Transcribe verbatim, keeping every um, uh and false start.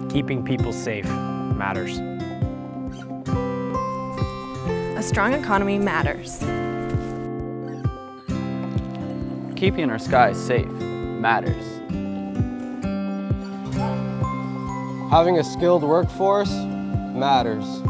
Keeping people safe matters. A strong economy matters. Keeping our skies safe matters. Having a skilled workforce matters.